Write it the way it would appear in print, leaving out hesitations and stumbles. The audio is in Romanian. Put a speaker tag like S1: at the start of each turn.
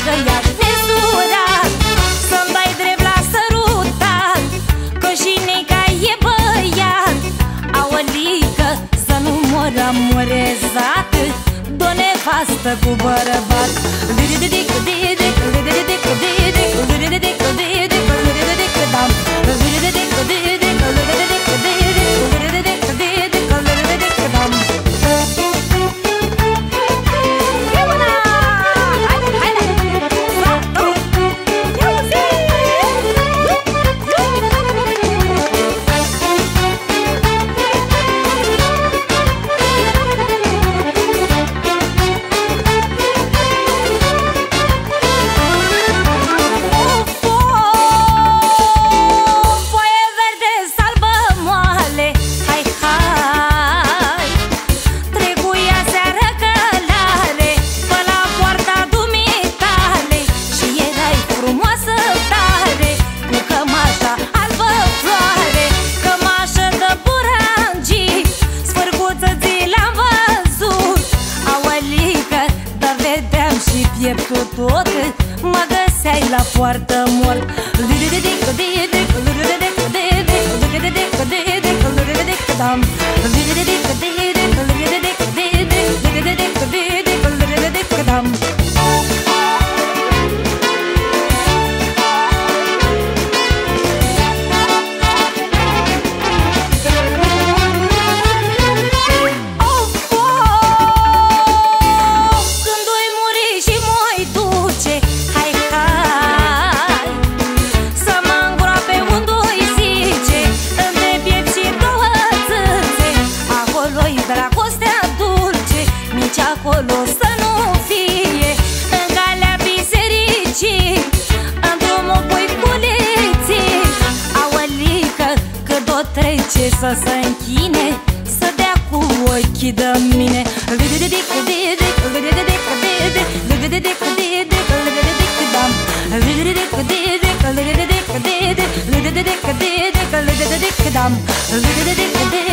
S1: că i-aș nesurat să-mi dai drept la sărutat, că și neica e băiat. Aolică, să nu mor amorezat, d-o nevastă cu bărbat. Pieptul tot, mă găseai la poartă mort. Acolo să nu fie în calea bisericii, în drumul puiculiții. Aolică, că d-o trece să se închine, să dea cu ochii de mine. Dam